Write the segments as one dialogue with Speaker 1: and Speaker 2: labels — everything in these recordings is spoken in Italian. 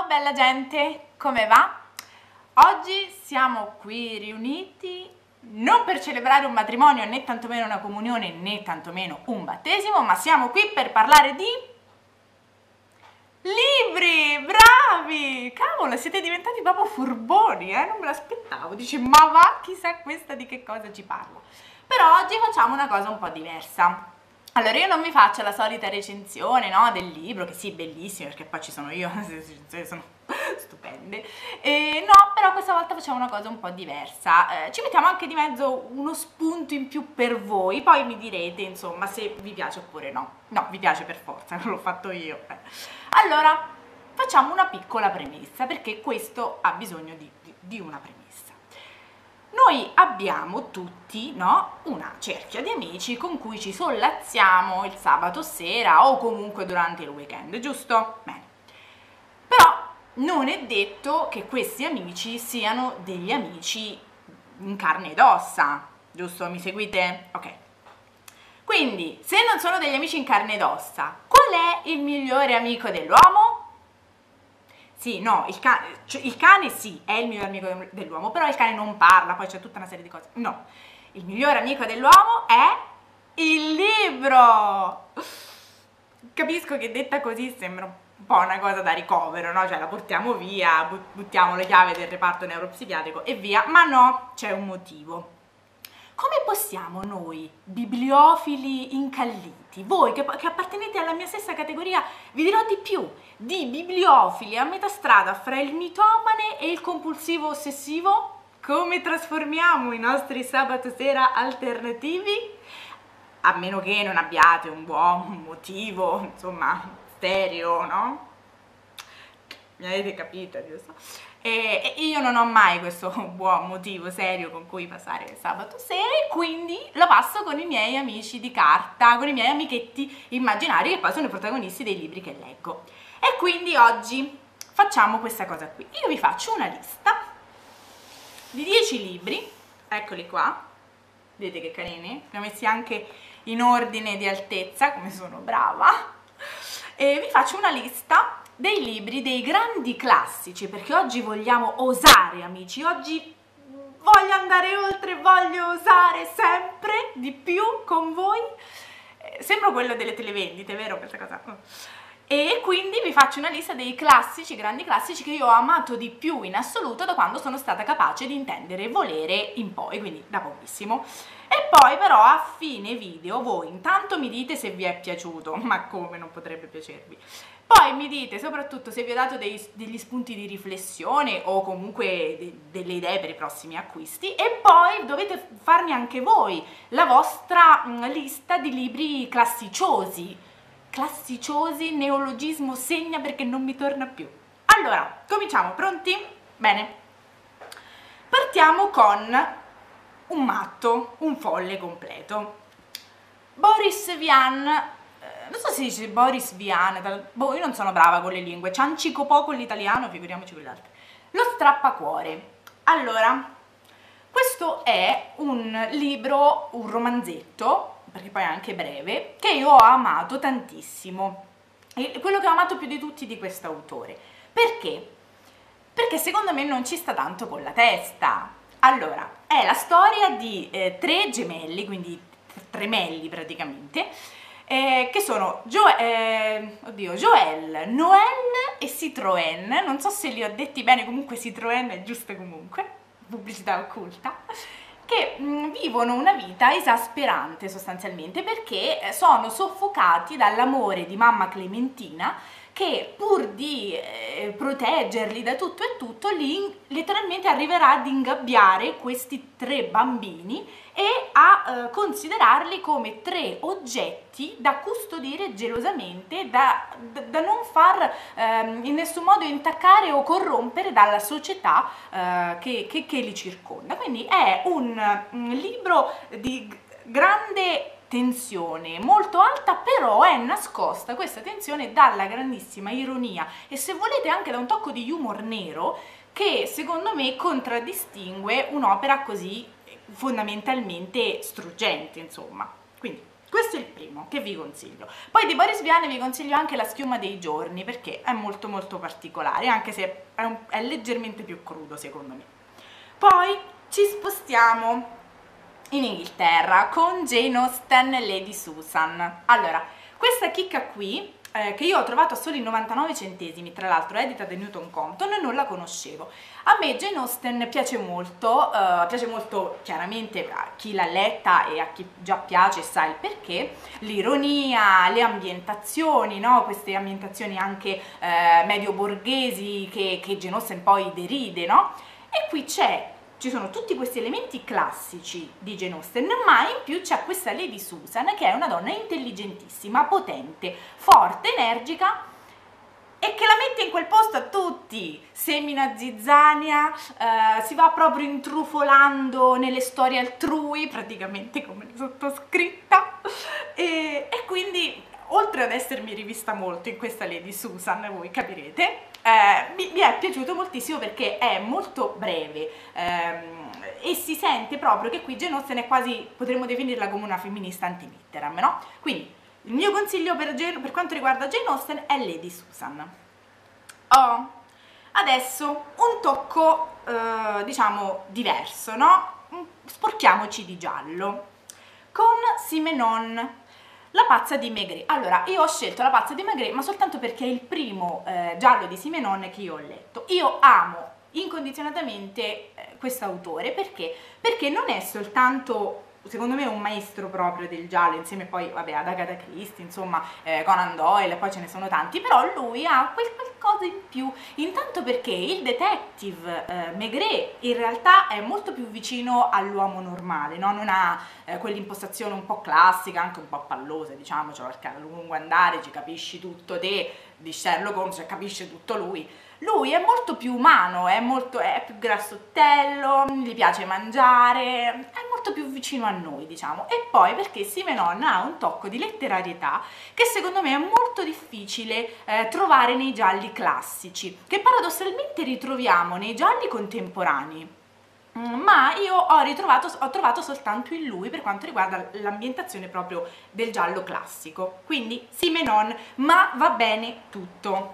Speaker 1: bella gente, come va? Oggi siamo qui riuniti non per celebrare un matrimonio, né tantomeno una comunione, né tantomeno un battesimo, ma siamo qui per parlare di libri! Bravi! Cavolo, siete diventati proprio furboni, non me l'aspettavo. Dici, ma va, chissà questa di che cosa ci parla. Però oggi facciamo una cosa un po' diversa. Allora, io non vi faccio la solita recensione, no, del libro, che sì, bellissimo, perché poi ci sono io, le recensioni sono stupende. No, però questa volta facciamo una cosa un po' diversa. Ci mettiamo anche di mezzo uno spunto in più per voi, poi mi direte, insomma, se vi piace oppure no. No, vi piace per forza, non l'ho fatto io. Allora, facciamo una piccola premessa, perché questo ha bisogno di una premessa. Noi abbiamo tutti, no, una cerchia di amici con cui ci sollazziamo il sabato sera o comunque durante il weekend, giusto? Bene. Però non è detto che questi amici siano degli amici in carne ed ossa, giusto? Mi seguite? Ok. Quindi, se non sono degli amici in carne ed ossa, qual è il migliore amico dell'uomo? Sì, no, il cane sì, è il migliore amico dell'uomo, però il cane non parla, poi c'è tutta una serie di cose. No, il migliore amico dell'uomo è il libro! Capisco che detta così sembra un po' una cosa da ricovero, no? Cioè la portiamo via, buttiamo le chiavi del reparto neuropsichiatrico e via, ma no, c'è un motivo. Come possiamo noi, bibliofili incalliti, voi che appartenete alla mia stessa categoria, vi dirò di più, di bibliofili a metà strada fra il mitomane e il compulsivo ossessivo, come trasformiamo i nostri sabato sera alternativi? A meno che non abbiate un buon motivo, insomma, serio, no? Mi avete capito, giusto? E io non ho mai questo buon motivo serio con cui passare il sabato sera e quindi lo passo con i miei amici di carta, con i miei amichetti immaginari che poi sono i protagonisti dei libri che leggo. E quindi oggi facciamo questa cosa qui. Io vi faccio una lista di 10 libri, eccoli qua, vedete che carini? Li ho messi anche in ordine di altezza, come sono brava, e vi faccio una lista dei libri, dei grandi classici, perché oggi vogliamo osare, amici, oggi voglio andare oltre, voglio osare sempre di più con voi. Sembro quello delle televendite, vero questa cosa? E quindi vi faccio una lista dei classici, grandi classici che io ho amato di più in assoluto da quando sono stata capace di intendere e volere in poi, quindi da pochissimo. E poi però a fine video voi intanto mi dite se vi è piaciuto, ma come non potrebbe piacervi. Poi mi dite soprattutto se vi ho dato degli spunti di riflessione o comunque delle idee per i prossimi acquisti e poi dovete farmi anche voi la vostra lista di libri classiciosi. Classiciosi, neologismo segna perché non mi torna più. Allora, cominciamo, pronti? Bene. Partiamo con un matto, un folle completo. Boris Vian, non so se si dice Boris Vian, boh, io non sono brava con le lingue, ciancico poco con l'italiano, figuriamoci con l'altro. Lo strappacuore. Allora, questo è un libro, un romanzetto, perché poi è anche breve, che io ho amato tantissimo. E quello che ho amato più di tutti di questo autore. Perché? Perché secondo me non ci sta tanto con la testa. Allora, è la storia di tre gemelli, quindi tremelli praticamente, che sono Joël, Noël e Citroën. Non so se li ho detti bene, comunque Citroën è giusto comunque, pubblicità occulta, che vivono una vita esasperante sostanzialmente perché sono soffocati dall'amore di mamma Clementina che pur di proteggerli da tutto e tutto letteralmente arriverà ad ingabbiare questi tre bambini e a considerarli come tre oggetti da custodire gelosamente, da non far in nessun modo intaccare o corrompere dalla società che li circonda. Quindi è un libro di grande tensione, molto alta, però è nascosta questa tensione dalla grandissima ironia e se volete anche da un tocco di humor nero che secondo me contraddistingue un'opera così fondamentalmente struggente, insomma. Quindi Questo è il primo che vi consiglio. Poi di Boris Vian vi consiglio anche La schiuma dei giorni, perché è molto molto particolare, anche se è leggermente più crudo secondo me. Poi ci spostiamo in Inghilterra con Jane Austen e Lady Susan. Allora, questa chicca qui, che io ho trovato solo in 99 centesimi, tra l'altro edita da Newton Compton, non la conoscevo. A me Jane Austen piace molto chiaramente a chi l'ha letta e a chi già piace sa il perché, l'ironia, le ambientazioni, no? Queste ambientazioni anche medio borghesi che Jane Austen poi deride, no? E qui ci sono tutti questi elementi classici di Jane Austen, ma in più c'è questa Lady Susan che è una donna intelligentissima, potente, forte, energica e che la mette in quel posto a tutti, semina zizzania, si va proprio intrufolando nelle storie altrui, praticamente come la sottoscritta, e quindi oltre ad essermi rivista molto in questa Lady Susan, voi capirete, mi è piaciuto moltissimo perché è molto breve e si sente proprio che qui Jane Austen è quasi, potremmo definirla come una femminista anti-Mitterrand, no? Quindi il mio consiglio per quanto riguarda Jane Austen è Lady Susan. Adesso un tocco diciamo diverso, no? Sporchiamoci di giallo con Simenon, La pazza di Maigret. Allora, io ho scelto La pazza di Maigret ma soltanto perché è il primo giallo di Simenon che io ho letto. Io amo incondizionatamente questo autore perché non è soltanto, secondo me, un maestro proprio del giallo, insieme poi vabbè ad Agatha Christie, insomma, Conan Doyle, poi ce ne sono tanti, però lui ha qualcosa in più, intanto perché il detective Maigret in realtà è molto più vicino all'uomo normale, no? Non ha quell'impostazione un po' classica, anche un po' pallosa, diciamo, cioè perché a lungo andare ci capisci tutto te di Sherlock Holmes, cioè capisce tutto lui. Lui è molto più umano, è più grassottello, gli piace mangiare, è molto più vicino a noi, diciamo. E poi perché Simenon ha un tocco di letterarietà che secondo me è molto difficile trovare nei gialli classici, che paradossalmente ritroviamo nei gialli contemporanei. Ma io ho trovato soltanto in lui per quanto riguarda l'ambientazione proprio del giallo classico. Quindi Simenon, ma va bene tutto.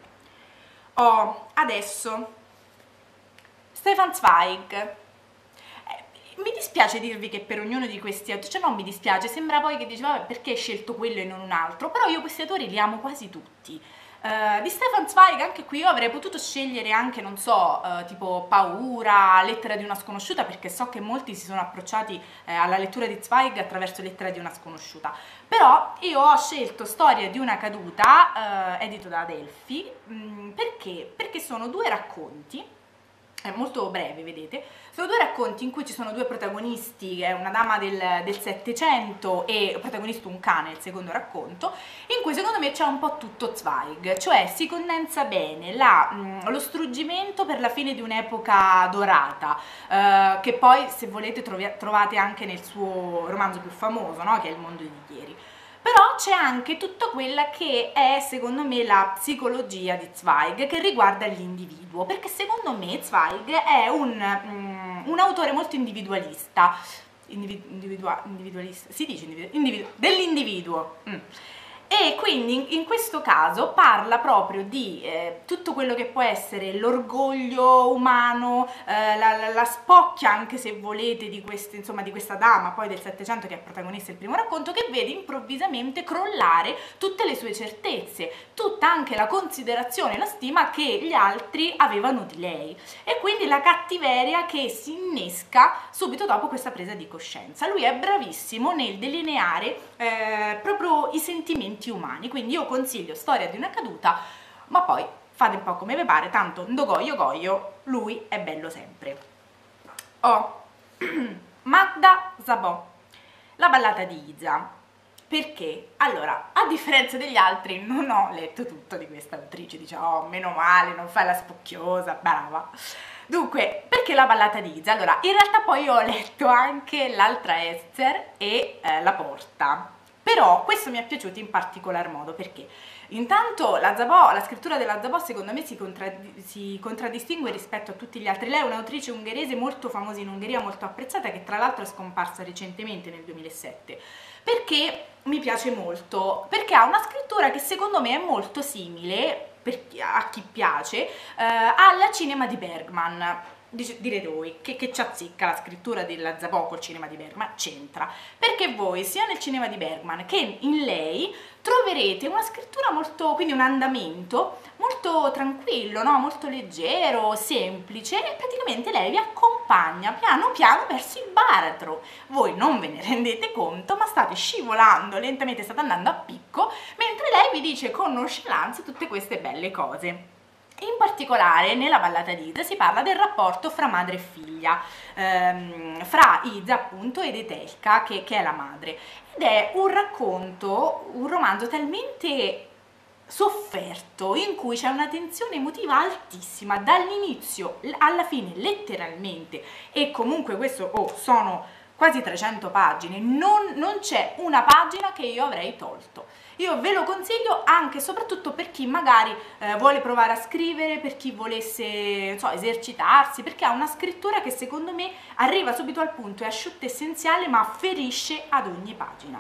Speaker 1: Adesso Stefan Zweig. Mi dispiace dirvi che per ognuno di questi autori, cioè non mi dispiace, sembra poi che dice vabbè perché hai scelto quello e non un altro, però io questi autori li amo quasi tutti. Di Stefan Zweig anche qui io avrei potuto scegliere anche, non so, tipo Paura, Lettera di una sconosciuta, perché so che molti si sono approcciati alla lettura di Zweig attraverso Lettera di una sconosciuta, però io ho scelto Storia di una caduta, edito da Adelphi, perché sono due racconti, è molto breve, vedete, sono due racconti in cui ci sono due protagonisti, è una dama del Settecento e il protagonista un cane, il secondo racconto, in cui secondo me c'è un po' tutto Zweig, cioè si condensa bene lo struggimento per la fine di un'epoca dorata, che poi se volete trovate anche nel suo romanzo più famoso, no? Che è Il mondo di ieri. Però c'è anche tutta quella che è, secondo me, la psicologia di Zweig che riguarda l'individuo, perché secondo me Zweig è un autore molto individualista, individualista, si dice dell'individuo. E quindi in questo caso parla proprio di tutto quello che può essere l'orgoglio umano, la spocchia anche se volete di questa dama poi del Settecento che è protagonista del primo racconto, che vede improvvisamente crollare tutte le sue certezze, tutta anche la considerazione e la stima che gli altri avevano di lei, e quindi la cattiveria che si innesca subito dopo questa presa di coscienza. Lui è bravissimo nel delineare proprio i sentimenti umani, quindi io consiglio Storia di una caduta, ma poi fate un po' come vi pare, tanto Ndogoyo Goyo, lui è bello sempre. Magda Szabó, La ballata di Iza. Perché? Allora, a differenza degli altri non ho letto tutto di questa autrice, dice meno male, non fai la spocchiosa, brava. Dunque, perché La ballata di Iza? Allora, in realtà poi ho letto anche L'altra Ester e La porta, però questo mi è piaciuto in particolar modo perché Intanto la scrittura della Zabò secondo me si contraddistingue rispetto a tutti gli altri. Lei è un'autrice ungherese molto famosa in Ungheria, molto apprezzata, che tra l'altro è scomparsa recentemente nel 2007. Perché mi piace molto? Perché ha una scrittura che secondo me è molto simile, a chi piace, alla Cinema di Bergman. Direte voi che ci azzecca la scrittura della Zabò col cinema di Bergman? C'entra, perché voi sia nel cinema di Bergman che in lei troverete una scrittura molto, quindi un andamento molto tranquillo, no? Molto leggero, semplice, e praticamente lei vi accompagna piano piano verso il baratro. Voi non ve ne rendete conto, ma state scivolando lentamente, state andando a picco, mentre lei vi dice con nonchalance tutte queste belle cose. In particolare nella ballata di Ida si parla del rapporto fra madre e figlia, fra Ida appunto ed Etelka che è la madre, ed è un racconto, un romanzo talmente sofferto in cui c'è una tensione emotiva altissima dall'inizio alla fine letteralmente, e comunque questo sono quasi 300 pagine, non c'è una pagina che io avrei tolto. Io ve lo consiglio anche e soprattutto per chi magari vuole provare a scrivere, per chi volesse, non so, esercitarsi, perché ha una scrittura che secondo me arriva subito al punto, è asciutta e essenziale, ma ferisce ad ogni pagina.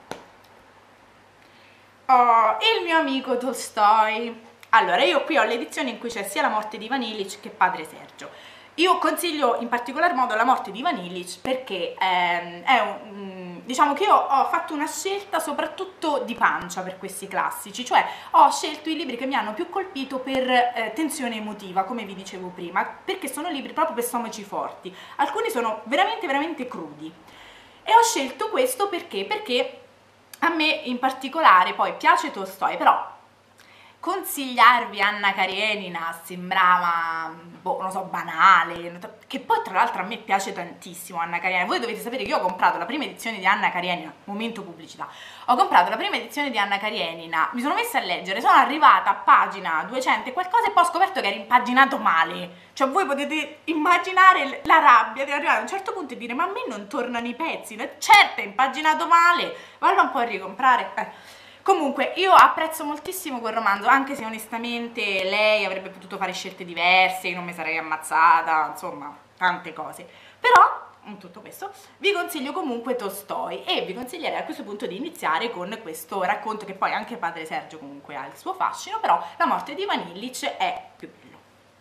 Speaker 1: Oh, il mio amico Tolstoi. Allora, io qui ho l'edizione in cui c'è sia La morte di Ivan Illich che Padre Sergio. Io consiglio in particolar modo La morte di Ivan Illich perché diciamo che io ho fatto una scelta soprattutto di pancia per questi classici, cioè ho scelto i libri che mi hanno più colpito per tensione emotiva, come vi dicevo prima, perché sono libri proprio per stomaci forti. Alcuni sono veramente veramente crudi, e ho scelto questo perché a me in particolare poi piace Tolstoi, però consigliarvi Anna Karenina sembrava, boh, non so, banale, che poi tra l'altro a me piace tantissimo Anna Karenina. Voi dovete sapere che io ho comprato la prima edizione di Anna Karenina, momento pubblicità, ho comprato la prima edizione di Anna Karenina, mi sono messa a leggere, sono arrivata a pagina 200 e qualcosa e poi ho scoperto che era impaginato male. Cioè voi potete immaginare la rabbia di arrivare a un certo punto e dire ma a me non tornano i pezzi, certo è impaginato male, vallo un po' a ricomprare. Comunque io apprezzo moltissimo quel romanzo, anche se onestamente lei avrebbe potuto fare scelte diverse, io non mi sarei ammazzata, insomma tante cose, però in tutto questo vi consiglio comunque Tolstoi, e vi consiglierei a questo punto di iniziare con questo racconto che poi anche Padre Sergio comunque ha il suo fascino, però La morte di Ivan Illich è più bello.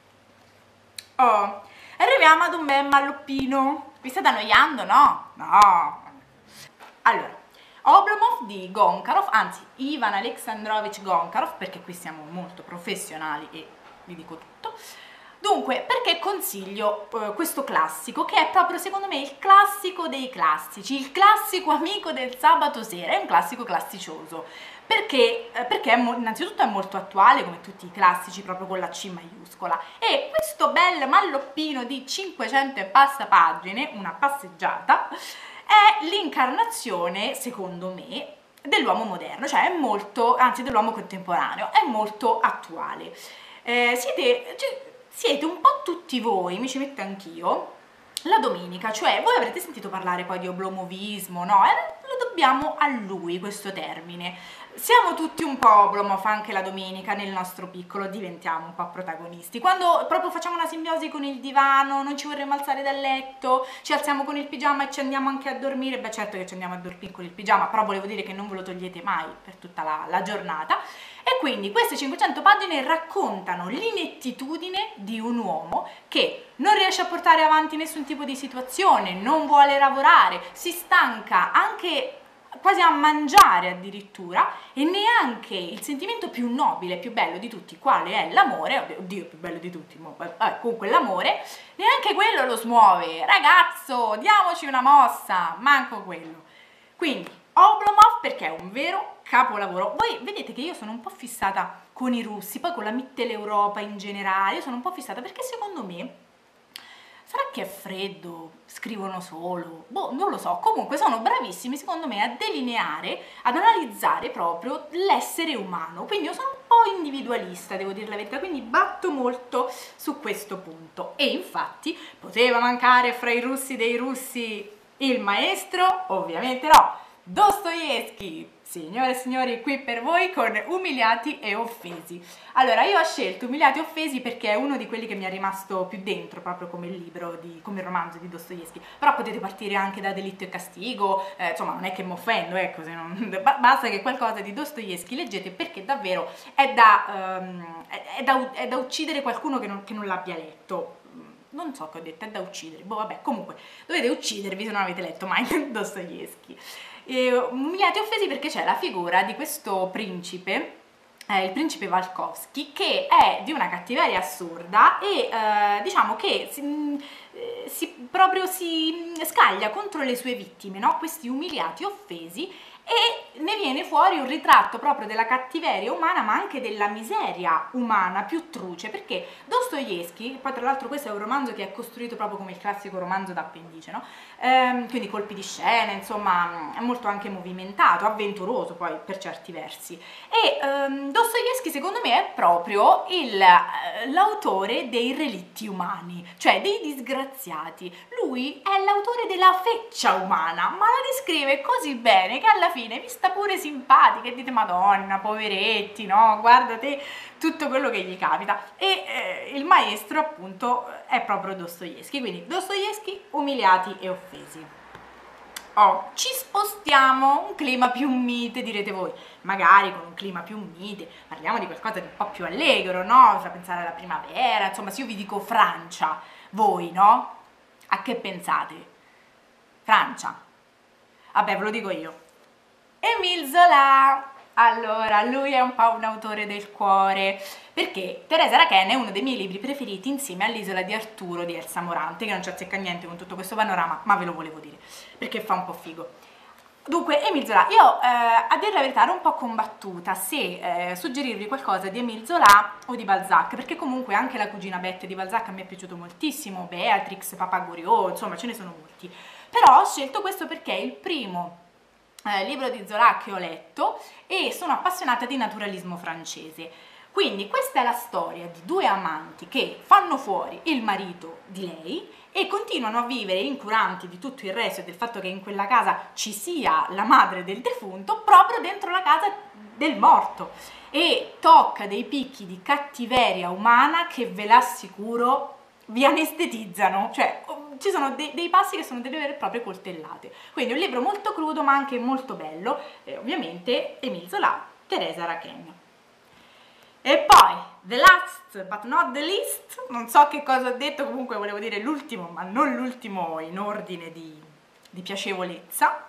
Speaker 1: Oh, arriviamo ad un bel malloppino. Vi state annoiando, no? No. Allora, Oblomov di Gončarov, anzi Ivan Aleksandrovich Gončarov, perché qui siamo molto professionali e vi dico tutto. Dunque, perché consiglio questo classico, che è proprio secondo me il classico dei classici, il classico amico del sabato sera, è un classico classicioso, perché innanzitutto è molto attuale come tutti i classici, proprio con la C maiuscola, e questo bel malloppino di 500 e passa pagine, una passeggiata, è l'incarnazione, secondo me, dell'uomo moderno, cioè è molto, anzi dell'uomo contemporaneo, è molto attuale. Siete un po' tutti voi, mi ci metto anch'io, la domenica, cioè voi avrete sentito parlare poi di oblomovismo, no? Lo dobbiamo a lui questo termine. Siamo tutti un po' Oblomov anche la domenica, nel nostro piccolo diventiamo un po' protagonisti. Quando proprio facciamo una simbiosi con il divano, non ci vorremmo alzare dal letto, ci alziamo con il pigiama e ci andiamo anche a dormire, beh certo che ci andiamo a dormire con il pigiama, però volevo dire che non ve lo togliete mai per tutta la giornata. E quindi queste 500 pagine raccontano l'inettitudine di un uomo che non riesce a portare avanti nessun tipo di situazione, non vuole lavorare, si stanca anche quasi a mangiare addirittura, e neanche il sentimento più nobile, più bello di tutti, quale è l'amore, oddio più bello di tutti, comunque l'amore, neanche quello lo smuove. Ragazzo, diamoci una mossa, manco quello. Quindi Oblomov perché è un vero capolavoro. Voi vedete che io sono un po' fissata con i russi, poi con la Mitteleuropa in generale, io sono un po' fissata perché secondo me, sarà che è freddo, scrivono solo, boh, non lo so, comunque sono bravissimi secondo me a delineare, ad analizzare proprio l'essere umano, quindi io sono un po' individualista, devo dire la verità, quindi batto molto su questo punto. E infatti poteva mancare fra i russi dei russi il maestro? Ovviamente no, Dostoevskij, Signore e signori, qui per voi con Umiliati e Offesi. Allora, io ho scelto Umiliati e Offesi perché è uno di quelli che mi è rimasto più dentro, proprio come il libro, come il romanzo di Dostoevsky. Però potete partire anche da Delitto e Castigo, insomma, non è che mi offendo, ecco, se non... basta che qualcosa di Dostoevsky leggete, perché davvero è da uccidere qualcuno che non l'abbia letto. Non so che ho detto, è da uccidere, boh vabbè, comunque dovete uccidervi se non avete letto mai Dostoevsky. Umiliati e Offesi perché c'è la figura di questo principe, il principe Valkovsky, che è di una cattiveria assurda e diciamo che proprio si scaglia contro le sue vittime, no? Questi umiliati e offesi, e ne viene fuori un ritratto proprio della cattiveria umana, ma anche della miseria umana più truce, perché Dostoevsky, poi tra l'altro questo è un romanzo che è costruito proprio come il classico romanzo d'appendice, no? Quindi colpi di scena, insomma, è molto anche movimentato, avventuroso poi per certi versi. E Dostoevsky secondo me è proprio l'autore dei relitti umani, cioè dei disgraziati. Lui è l'autore della feccia umana, ma la descrive così bene che alla fine vi sta pure simpatica e dite Madonna, poveretti, no? Guarda te tutto quello che gli capita. E il maestro appunto è proprio Dostoevsky, quindi Dostoevsky, Umiliati e Offesi. Ci spostiamo, un clima più mite, direte voi, magari con un clima più mite, parliamo di qualcosa di un po' più allegro, no? Fa pensare alla primavera, insomma, se io vi dico Francia, voi, no? A che pensate? Francia. Vabbè, ve lo dico io. Émile Zola! Allora, lui è un po' un autore del cuore, perché Teresa Raquin è uno dei miei libri preferiti insieme all'Isola di Arturo di Elsa Morante, che non ci azzecca niente con tutto questo panorama, ma ve lo volevo dire, perché fa un po' figo. Dunque, Émile Zola, io a dire la verità ero un po' combattuta se suggerirvi qualcosa di Émile Zola o di Balzac, perché comunque anche La cugina Bette di Balzac a me è piaciuto moltissimo, Beatrix, Papa Goriot, insomma ce ne sono molti. Però ho scelto questo perché è il primo libro di Zola che ho letto e sono appassionata di naturalismo francese. Quindi questa è la storia di due amanti che fanno fuori il marito di lei e continuano a vivere incuranti di tutto il resto e del fatto che in quella casa ci sia la madre del defunto proprio dentro la casa del morto, e tocca dei picchi di cattiveria umana che ve l'assicuro vi anestetizzano, cioè ci sono dei passi che sono delle vere e proprie coltellate. Quindi un libro molto crudo ma anche molto bello, ovviamente Émile Zola, Teresa Raquin. E poi, the last but not the least, non so che cosa ho detto, comunque volevo dire l'ultimo, ma non l'ultimo in ordine di piacevolezza,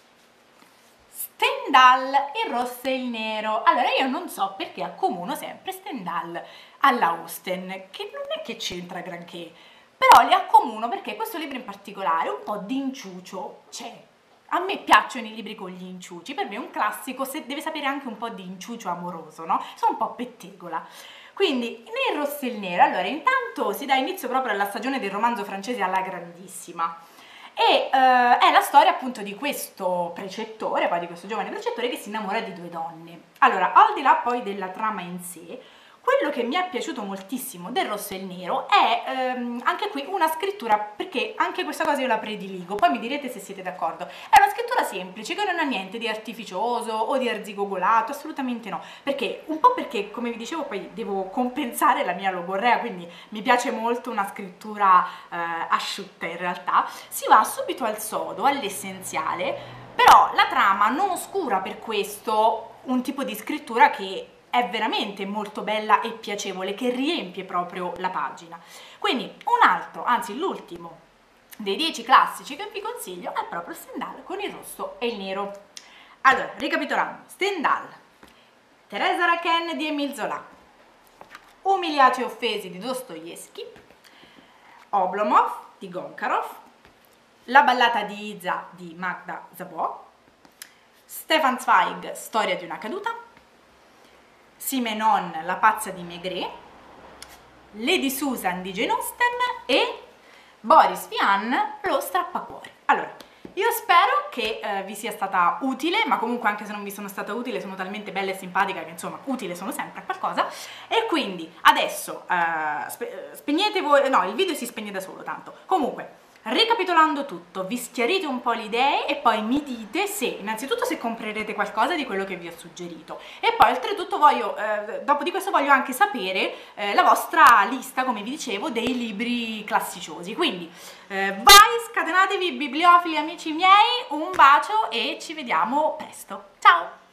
Speaker 1: Stendhal, il rosso e il nero. Allora io non so perché accomuno sempre Stendhal all'Austen, che non è che c'entra granché, però li accomuno perché questo libro in particolare un po' di inciucio c'è. A me piacciono i libri con gli inciuci, per me è un classico, se deve sapere anche un po' di inciucio amoroso, no? Sono un po' pettegola. Quindi, nel rosso e il nero, allora intanto si dà inizio proprio alla stagione del romanzo francese alla grandissima. E è la storia appunto di questo precettore, poi di questo giovane precettore che si innamora di due donne. Allora, al di là poi della trama in sé, quello che mi è piaciuto moltissimo del rosso e il nero è anche qui una scrittura, perché anche questa cosa io la prediligo, poi mi direte se siete d'accordo. È una scrittura semplice, che non ha niente di artificioso o di arzigogolato, assolutamente no. Perché? Un po' perché, come vi dicevo, poi devo compensare la mia logorrea, quindi mi piace molto una scrittura asciutta in realtà. Si va subito al sodo, all'essenziale, però la trama non oscura per questo un tipo di scrittura che è veramente molto bella e piacevole, che riempie proprio la pagina. Quindi un altro, anzi l'ultimo dei 10 classici che vi consiglio è proprio Stendhal con il rosso e il nero. Allora, ricapitolando, Stendhal, Teresa Raquin di Émile Zola, Umiliati e Offesi di Dostoevsky, Oblomov di Gončarov, La ballata di Iza di Magda Szabó, Stefan Zweig, Storia di una caduta, Simenon, La pazza di Maigret, Lady Susan di Jane Austen e Boris Vian, Lo strappacuore. Allora, io spero che vi sia stata utile, ma comunque anche se non vi sono stata utile sono talmente bella e simpatica che insomma utile sono sempre a qualcosa. E quindi adesso spegnete voi, no, il video si spegne da solo tanto. Comunque Ricapitolando tutto, vi schiarite un po' le idee e poi mi dite se, innanzitutto, se comprerete qualcosa di quello che vi ho suggerito, e poi oltretutto dopo di questo voglio anche sapere la vostra lista, come vi dicevo, dei libri classiciosi. Quindi vai, scatenatevi bibliofili amici miei, un bacio e ci vediamo presto. Ciao!